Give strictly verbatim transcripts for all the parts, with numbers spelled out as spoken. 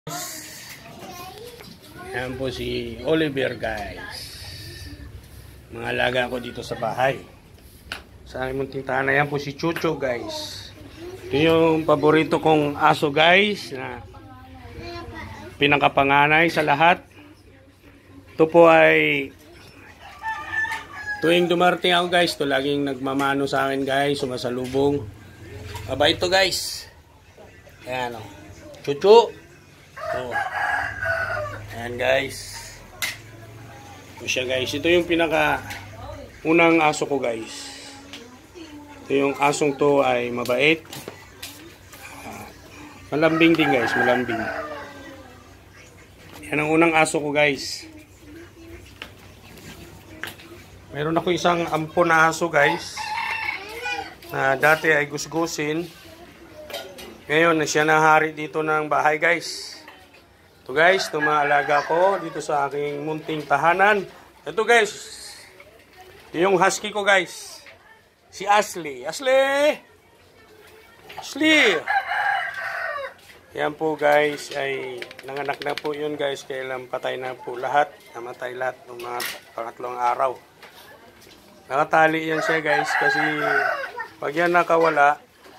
Ayan po si Oliver, guys. Mga alaga ko dito sa bahay. Sa aming munting tahanan. Ayan po si Chucho, guys. Ito yung paborito kong aso, guys, na pinakapanganay sa lahat. Ito po ay tuwing dumarating ako, guys, ito laging nagmamano sa akin, guys, sumasalubong. Aba ito, guys. Ayan o. Chucho. Oh. Ayan, guys. Ito siya, guys. Ito yung pinaka unang aso ko, guys. Ito yung asong to ay mabait. Uh, malambing din, guys. Malambing. Yan ang unang aso ko, guys. Meron ako isang ampon na aso, guys. Na dati ay gusgusin. Ngayon na siya nahari dito ng bahay, guys. Ito, guys, ito mga alaga ko dito sa aking munting tahanan. Ito, guys, ito yung husky ko, guys. Si Ashley. Ashley! Ashley! Yan po, guys, ay nanganak na po yun, guys. Kailan patay na po lahat. Namatay lahat ng mga pangatlong araw. Nakatali yan siya, guys, kasi pag yan nakawala,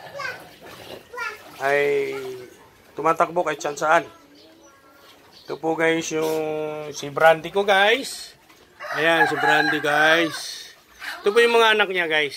ay tumatakbo kahit saan saan. Ito po, guys, yung si Brandy ko, guys. Ayan, si Brandy, guys. Ito po yung mga anak niya, guys.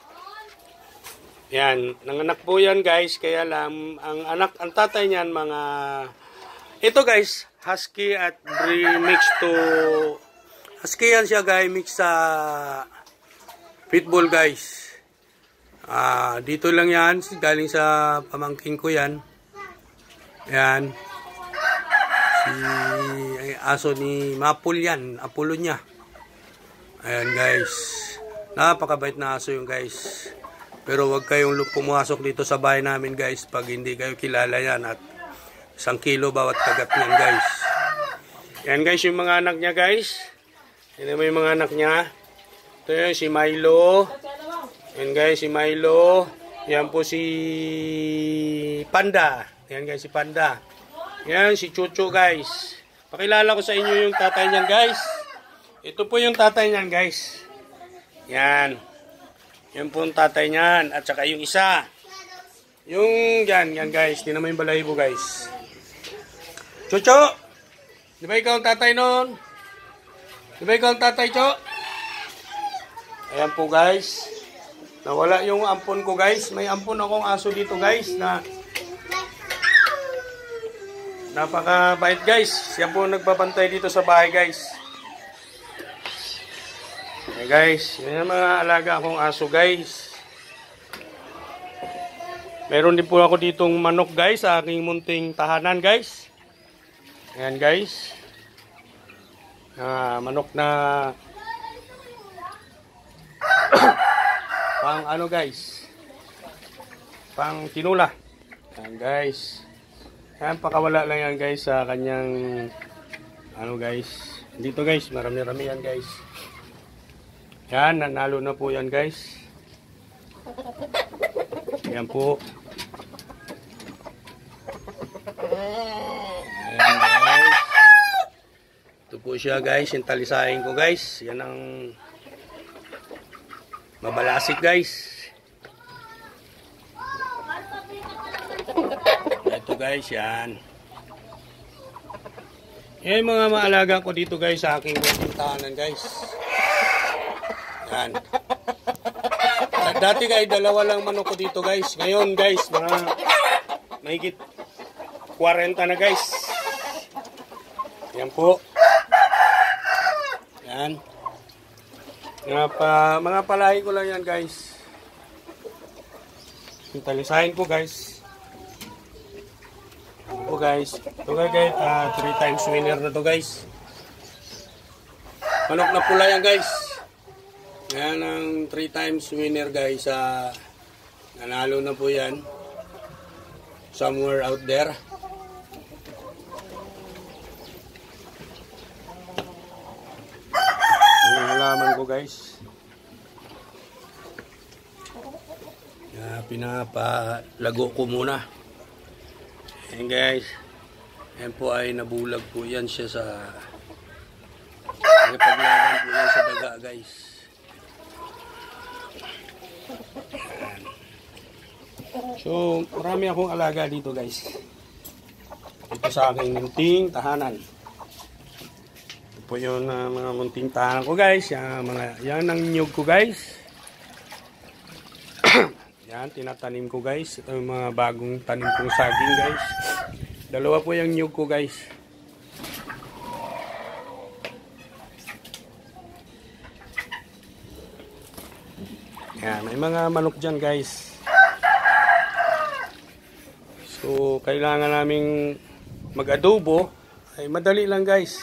Ayan, nanganak po yan, guys. Kaya lang, ang anak, ang tatay niyan, mga... Ito, guys, husky at brie mix to... Husky yan siya, guys, mix sa pitbull, guys. Ah, dito lang yan, galing sa pamangking ko yan. Ayan. Si ay, aso ni Mapul yan, Apollo niya. Ayan, guys. Napakabait na aso yung, guys. Pero wag kayong pumasok dito sa bahay namin, guys, pag hindi kayo kilala yan. At isang kilo bawat kagat niyan, guys. Ayan, guys, yung mga anak niya, guys. Yan mo yung mga anak niya. Ito yun, si Milo. Ayan, guys, si Milo. Yan po si Panda. Ayan, guys, si Panda. Yan, si Chucho, guys. Pakilala ko sa inyo yung tatay niyan, guys. Ito po yung tatay niyan, guys. Yan. Yan po yung tatay niyan. At saka yung isa. Yung, yan, yan, guys. Tingnan mo yung balahibo, guys. Chucho! Di ba ikaw ang tatay nun? Di ba ikaw ang tatay, Cho? Ayan po, guys. Nawala yung ampon ko, guys. May ampon akong aso dito, guys, na napakabait, guys. Siya po nagbabantay dito sa bahay, guys. Okay, guys. Yan ang mga alaga akong aso, guys. Meron din po ako ditong manok, guys, sa aking munting tahanan, guys. Ayan, guys. Ah, manok na pang ano, guys. Pang tinula. Ayan, guys. Ayan, pakawala lang yan, guys, sa kanyang ano, guys. Dito, guys, marami-rami yan, guys. Yan, nanalo na po yan, guys. Yan po. Ayan, guys. Ito po siya, guys, yung talisahin ko, guys. Yan ang mabalasik, guys. Ito, guys, yan. Yan mga maalaga ko dito, guys, sa aking tahanan, guys. Yan. Dati, guys, dalawa lang manok ko dito, guys. Ngayon, guys, mga mahigit forty na, guys. Yan po. Yan. Mga, pa, mga palahi ko lang yan, guys. Yung talisahin ko, guys. Ito, guys. Ito, guys, uh, three times winner na to, guys. Manok na pula yan, guys. Yan ang three times winner, guys. Uh, nanalo na po yan. Somewhere out there. Yung halaman ko, guys. Uh, pinapalago ko muna. Ayan, guys. Yan po ay nabulag po yan siya sa nakipaglaban po yan sa daga guys. Yan. So marami akong alaga dito guys. Ito sa aking munting tahanan. Ito po yung uh, mga munting tahanan ko guys. Yan, mga, yan ang nyug ko guys. Yan, tinatanim ko guys. Ito yung mga bagong tanim kong saging guys. Dalawa po yung nyug ko guys. Yan, may mga manok dyan guys. So, kailangan naming mag-adobo. Ay, madali lang guys.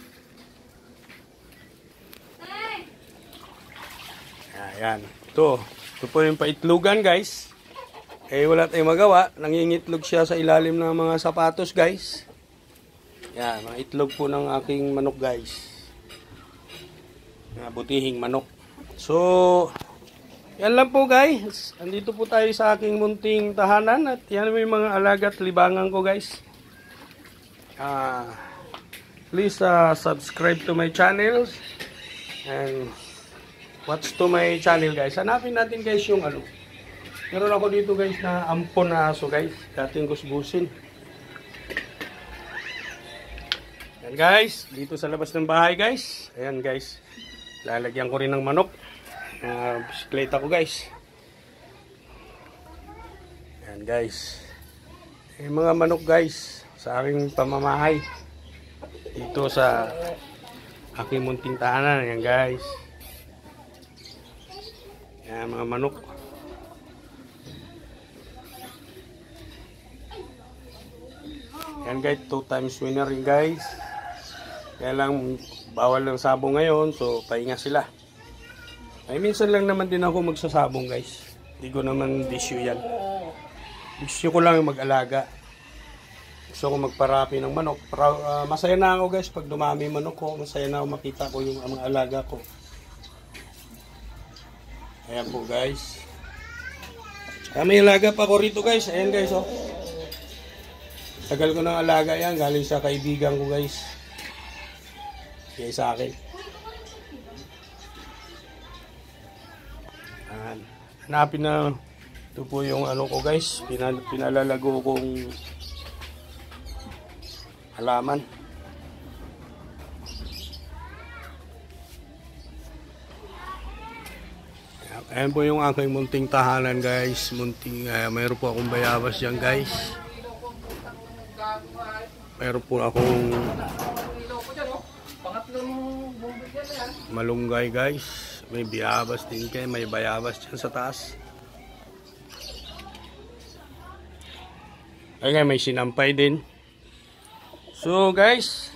Ayan, ito. Ito po yung paitlugan guys. Eh wala tayong magawa. Nangingitlog siya sa ilalim ng mga sapatos guys. Yan, mga itlog po ng aking manok guys. Mga butihing manok. So, yan lang po guys. Andito po tayo sa aking munting tahanan. At yan may mga alaga at libangan ko guys. Uh, please uh, subscribe to my channel. And watch to my channel guys. Hanapin natin guys yung ano. Meron ako dito guys na ampon na aso guys. Dating gusgusin. Ayan guys. Dito sa labas ng bahay guys. Ayan guys. Lalagyan ko rin ng manok. Uh, bisikleta ko guys. Ayan guys. Ayan mga manok guys. Sa aking pamamahay. Dito sa aking munting tahanan. Ayan guys. Ayan mga manok. Yan guys, two times winner rin guys. Kaya lang bawal ng sabong ngayon, so pahinga sila. Ay minsan lang naman din ako magsasabong guys. Hindi ko naman bisyo yan. Bisyo ko lang yung mag-alaga. Gusto ko magparapi ng manok. Para, uh, masaya na ako guys pag dumami manok ko. Masaya na ako makita ko yung mga alaga ko. Ayan po guys. Ah, may alaga pa ko rito guys. Ayan guys oh. Tagal ko ng alaga yan. Galing sa kaibigan ko guys. Kaya sa akin. Ayan. Hanapin na. Ito po yung ano ko guys. Pinal pinalalago kong halaman. Ayan po yung aking munting tahanan guys. Munting, uh, mayroon po akong bayabas dyan guys. Mayroon po akong malunggay guys. May bayabas din kayo. May bayabas dyan sa taas. Ayan, may sinampay din. So guys,